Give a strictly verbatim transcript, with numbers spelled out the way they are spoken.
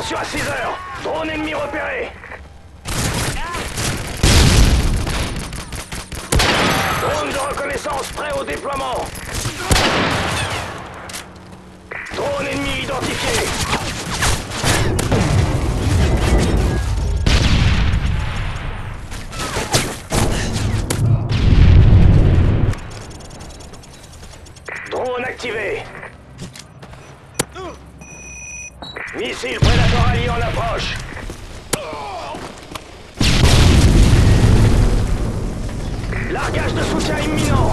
Attention à six heures. Drone ennemi repéré. Drone de reconnaissance prêt au déploiement. Drone ennemi identifié. Drone activé. Missile Predator allié en approche. Largage de soutien imminent.